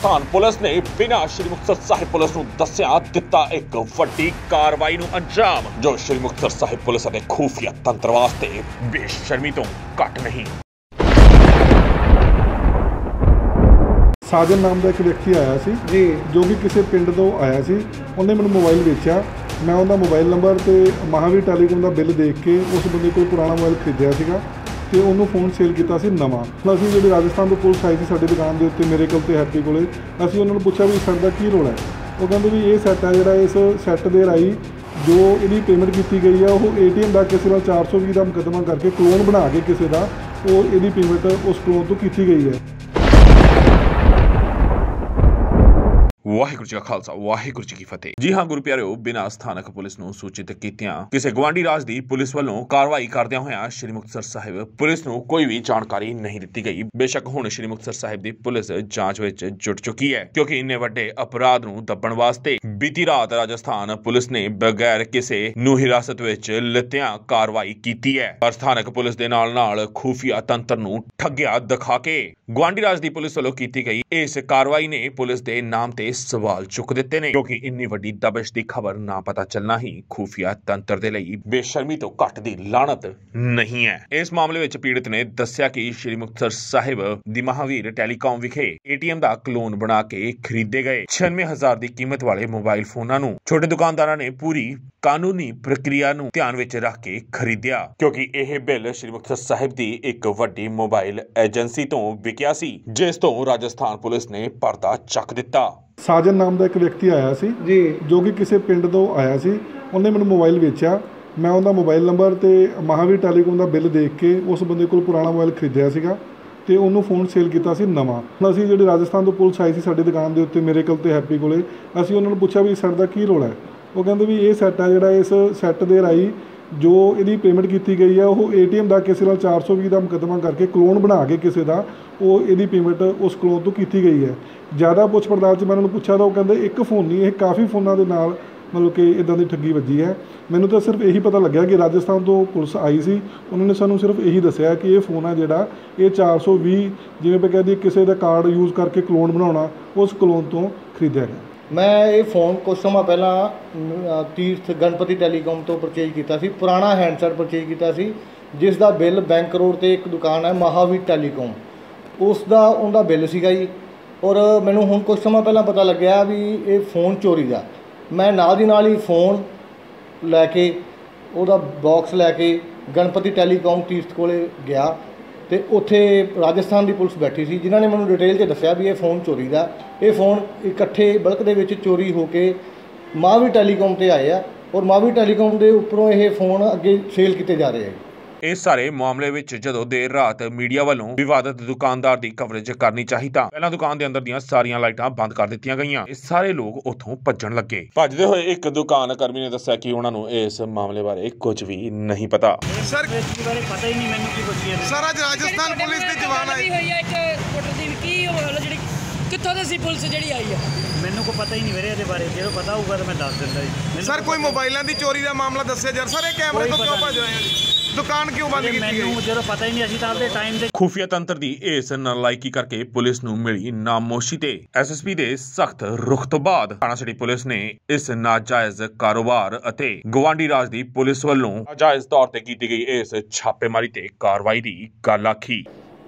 Rajasthan police ने बिना Shri Muktsar Sahib police नूं दस्सिया दिता एक वड्डी कार्रवाई नूं अंजाम, जो श्री मुक्तसर साहिब पुलिस अते खुफिया तंत्र वास्ते बेशर्मी तो घट नहीं। साजन नाम का एक व्यक्ति आया सी जी, जो कि किसी पिंड तो आया सी। उन्हें मैंने मोबाइल बेचा। मैं उनका मोबाइल नंबर तो महावीर टेलीकॉम का बिल देख के उस बंदे को पुराना मोबाइल खरीदिया सीगा ते उन्होंने फोन सेल किया नवा। असीं जी राजस्थान तो पुलिस आई थी साडी दुकान के उत्ते मेरे को हैप्पी को, असीं उन्होंने पूछा भी साडा की रोल है। वो कहते भी ये सैट है जिहड़ा इस सैट के राही जो इहदी पेमेंट की गई है वो ATM का किसी का 420 का मुकदमा करके क्लोन बना के किसी का वो इहदी पेमेंट उस क्लोन तो की गई है। वाहिगुरू जी का खालसा वाहिगुरू जी की फतेह। जी हाँ गुरु प्यारिओ, बिना स्थानक पुलिस नूं सूचित कीतियां किसी गवांढी राज दी पुलिस वालों कार्रवाई करदियां होइयां श्री मुक्तसर साहिब पुलिस नूं कोई भी जानकारी नहीं दी गई। बेशक हुण श्री मुक्तसर साहिब दी पुलिस जांच विच जुट चुकी है, क्योंकि इन्ने वड्डे अपराध नूं दब्बण वास्ते बीती रात राजस्थान पुलिस ने बगैर किसी नूं हिरासत विच लित्तियां कार्रवाई कीती है। पर स्थानक पुलिस दे नाल खुफिया तंत्र नूं ठग्गिया दिखा के गवांढी राज दी पुलिस वालों कीती गई इस कार्रवाई ने पुलिस दे नाम ते सवाल चुक दिते ने, क्योंकि इन्नी वड्डी दबिश दी खबर ना पता चलना ही खुफिया तंत्र दे लई बेशर्मी तो घट दी लानत नहीं है। इस मामले विच पीड़ित ने दस्सिया कि श्री मुक्तसर साहिब दी महावीर टेलीकॉम विखे ATM दा क्लोन बना के खरीदे गए 96,000 दी कीमत वाले मोबाइल फोनां नूं छोटे दुकानदारां ने पूरी कानूनी प्रक्रिया नूं ध्यान विच रख के खरीदिया, क्योंकि यह बिल श्री मुक्तसर साहिब दी एक वड्डी मोबाइल एजेंसी तो विकिया सी, जिस तो राजस्थान पुलिस ने पर्दा चक दिता। साजन नाम का एक व्यक्ति आया सी जी, जो कि किसी पिंड तो आया सी। उन्हें मैंने मोबाइल बेचा। मैं उनका मोबाइल नंबर तो महावीर टेलीकॉम का बिल देख के उस बंदे को पुराना मोबाइल खरीदिया सीगा ते उन्होंने फोन सेल किया नवा। असीं जी राजस्थान तो पुलिस आई थी साडी दुकान के उत्ते मेरे को हैप्पी को, असीं उन्होंने पूछा भी सैट का की रोल है। वो कहते भी ये सैट है जिहड़ा इस सैट के राही जो इहदी पेमेंट की गई है वो ATM का किसी का 420 का मुकदमा करके क्लोन बना के किसी का वो इहदी पेमेंट उस क्लोन तो की गई है। ज़्यादा पुछ पड़ताल मैं उन्होंने पूछा तो वो कहते एक फोन नहीं, ये काफ़ी फोनों के नाल मतलब कि इदां दी ठगी वजी है। मैनू तो सिर्फ यही पता लग्या कि राजस्थान तो पुलिस आई सी, उन्होंने सानू सिर्फ यही दस्सिया कि ये फोन है जिहड़ा ये 420 जिवें पे कहदी किसी का कार्ड यूज़ करके क्लोन बनाना उस क्लोन तो खरीदिया गया। मैं ये फोन कुछ समय पहला तीर्थ गणपति टेलीकॉम तो परचेज किया सी, पुराना हैंडसैट परचेज किया सी, जिसका बिल बैंक रोड पर एक दुकान है महावीर टेलीकॉम उसका उनका बिल सीगा जी। और मैनू हुण कुछ समय पहला पता लग्या भी ये फोन चोरी का। मैं नाल दी नाल ही फोन लैके उहदा बॉक्स लैके गणपति टेलीकॉम तीर्थ कोले गया तो उत्थे राजस्थान की पुलिस बैठी सी, जिन्होंने मैनू डिटेल च दस्सिया भी ये फोन चोरी का। ये फोन इकट्ठे बल्क दे विच चोरी होके महावीर टेलीकॉम ते आए आ और महावीर टेलीकॉम के उपरों ये फोन अगे सेल किए जा रहे हैं। इस सारे मामले विच जदों देर रात मीडिया वालों विवादित दुकानदार दी कवरेज करनी चाहिए तां पहलां दुकान दे अंदर दीयां सारियां लाइटां बंद कर दित्तियां गईयां। इस सारे लोग उत्थों भज्जण लगे। भजदे होए एक दुकान कर्मी ने दस्सिया कि उन्हां नूं इस मामले बारे कुछ भी नहीं पता। सर इस बारे पता ही नहीं मैनूं की कुछ सर अज राजस्थान पुलिस दे जवान आए होई है एक कोटर दी की होल जेडी कित्थों दी सी पुलिस जेडी आई है मैनूं को पता ही नहीं मेरे इहदे बारे जे पता होਊਗਾ ਤਾਂ मैं दस दिंदा जी। सर कोई मोबाइलों की चोरी का मामला दस्सिया जा सर ये कैमरे तो क्यों भज रहे हैं जी, दुकान क्यों बंद की गई? जो पता ही नहीं असीं तां दे टाइम दे खुफिया तंत्र दी इस नालायकी करके पुलिस नूं मिली नामोशी ते SSP दे सख्त रुख तो बाद थाणा सिटी पुलिस ने इस नाजायज कारोबार अते गवांढी राज दी पुलिस वालों नाजायज तौर ते कीती गई इस छापेमारी ते कार्रवाई दी गल आखी।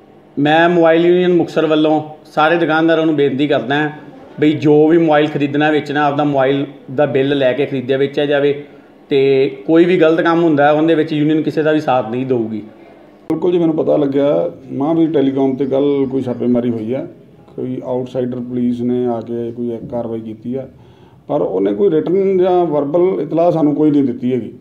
मैं मोबाइल यूनियन मुक्तसर वालों सारे दुकानदारों को बेनती करदा है बई जो भी मोबाइल खरीदना वेचना आपदा मोबाइल का बिल लैके खरीदिया वेचा जाए तो कोई भी गलत काम होंदा है उहदे विच यूनियन किसी का भी साथ नहीं देगी। बिल्कुल जी, मैंने पता लग्या महावीर टेलीकॉम ते कल कोई छापेमारी हुई है, कोई आउटसाइडर पुलिस ने आके कोई एक कार्रवाई की है, पर उन्हें कोई रिटन या वर्बल इतलाह सानू कोई नहीं दी हैगी।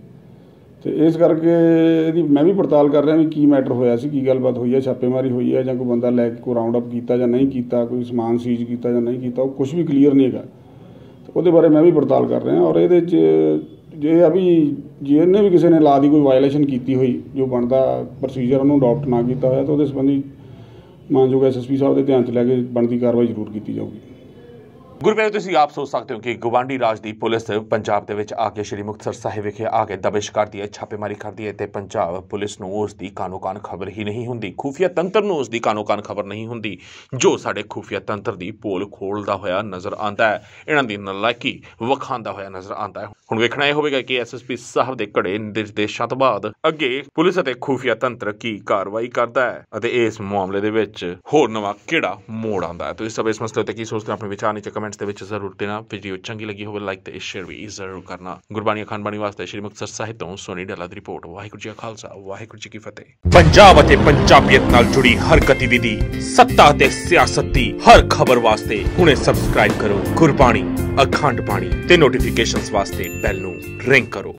तो इस करके इहदी मैं भी पड़ताल कर रहा भी की मैटर होया सी, की गलबात हुई है, छापेमारी हुई है, कोई बंदा लैके कोई राउंड अप किया नहीं किया, कोई समान सीज किया या नहीं किया, कुछ भी क्लीयर नहीं है। तो वो बारे मैं भी पड़ताल कर रहा और ये जे अभी जिन्हें भी किसी ने ला दी कोई वायलेशन की हुई जो बनता प्रोसीजर उन्होंने अडॉप्ट ना किया होया तो उस संबंधी मानयोग SSP साहब के ध्यान च लैके बनती कार्रवाई जरूर की जाऊगी। ਗੁਰਪ੍ਰੀਤ ਤੁਸੀਂ ਆਪ ਸੋਚ ਸਕਦੇ ਹੋ ਕਿ ਗਵਾਂਢੀ ਰਾਜ ਦੀ ਪੁਲਿਸ ਪੰਜਾਬ ਦੇ ਵਿੱਚ ਆ ਕੇ ਸ਼੍ਰੀ ਮੁਕਤਸਰ ਸਾਹਿਬ ਵਿਖੇ ਆ ਕੇ ਦਬਿਸ਼ ਕਰਦੀ ਹੈ, ਛਾਪੇਮਾਰੀ ਕਰਦੀ ਹੈ ਤੇ ਪੰਜਾਬ ਪੁਲਿਸ ਨੂੰ ਉਸ ਦੀ ਕਾਨੋ-ਕਾਨ ਖਬਰ ਹੀ ਨਹੀਂ ਹੁੰਦੀ, ਖੂਫੀਆ ਤੰਤਰ ਨੂੰ ਉਸ ਦੀ ਕਾਨੋ-ਕਾਨ ਖਬਰ ਨਹੀਂ ਹੁੰਦੀ, ਜੋ ਸਾਡੇ ਖੂਫੀਆ ਤੰਤਰ ਦੀ ਪੋਲ ਖੋਲਦਾ ਹੋਇਆ ਨਜ਼ਰ ਆਉਂਦਾ ਹੈ, ਇਹਨਾਂ ਦੀ ਨਲਾਇਕੀ ਵਿਖਾਉਂਦਾ ਹੋਇਆ ਨਜ਼ਰ ਆਉਂਦਾ ਹੈ। ਹੁਣ ਵੇਖਣਾ ਇਹ ਹੋਵੇਗਾ ਕਿ ਐਸਐਸਪੀ ਸਾਹਿਬ ਦੇ ਘੜੇ ਨਿਰਦੇਸ਼ਾਂ ਤੋਂ ਬਾਅਦ ਅੱਗੇ ਪੁਲਿਸ ਅਤੇ ਖੂਫੀਆ ਤੰਤਰ ਕੀ ਕਾਰਵਾਈ ਕਰਦਾ ਹੈ ਅਤੇ ਇਸ ਮਾਮਲੇ ਦੇ ਵਿੱਚ ਹੋਰ ਨਵਾਂ ਕਿਹੜਾ ਮੋੜ ਆਉਂਦਾ ਹੈ। ਤੁਸੀਂ ਸਭ ਇਸ ਮਸਲੇ ਉੱਤੇ ਕੀ ਸੋਚਦੇ ਹੋ, ਆਪਣੇ ਵਿਚਾਰ ਨੀਚੇ ਕਮੈਂਟਸ ਦੇ ਵਿੱਚ ਜ਼ਰੂਰ ਦੇਣਾ। ਵੀਡੀਓ ਚੰਗੀ ਲੱਗੀ ਹੋਵੇ ਲਾਈਕ ਤੇ ਸ਼ੇਅਰ ਵੀ ਜ਼ਰੂਰ ਕਰਨਾ। ਗੁਰਬਾਣੀ ਅਖੰਡ ਬਾਣੀ ਵਾਸਤੇ ਸ਼੍ਰੀ ਮੁਕਤਸਰ ਸਾਹਿਬ ਤੋਂ ਸੋਨੀ ਡਾਲਾ ਦੀ ਰਿਪੋਰਟ। ਵਾਹਿਗੁਰੂ ਜੀ ਕਾ ਖਾਲਸਾ, ਵਾਹਿਗੁਰੂ ਜੀ ਕੀ ਫਤਿਹ। ਪੰਜਾਬ ਅਤੇ ਪੰਜਾਬੀਅਤ ਨਾਲ ਜੁੜੀ ਹਰ ਗਤੀਵਿਧੀ, ਸੱਤਾ ਅਤੇ ਸਿਆਸਤ ਦੀ ਹਰ ਖਬਰ ਵਾਸਤੇ ਹੁਣੇ ਸਬਸਕ੍ਰਾਈਬ ਕਰੋ ਗੁਰਬਾਣੀ ਅਖੰਡ ਬਾਣੀ ਤੇ ਨੋਟੀਫਿਕੇਸ਼ਨਸ ਵਾਸਤੇ ਬੈਲ ਨੂੰ ਰਿੰਗ ਕਰੋ।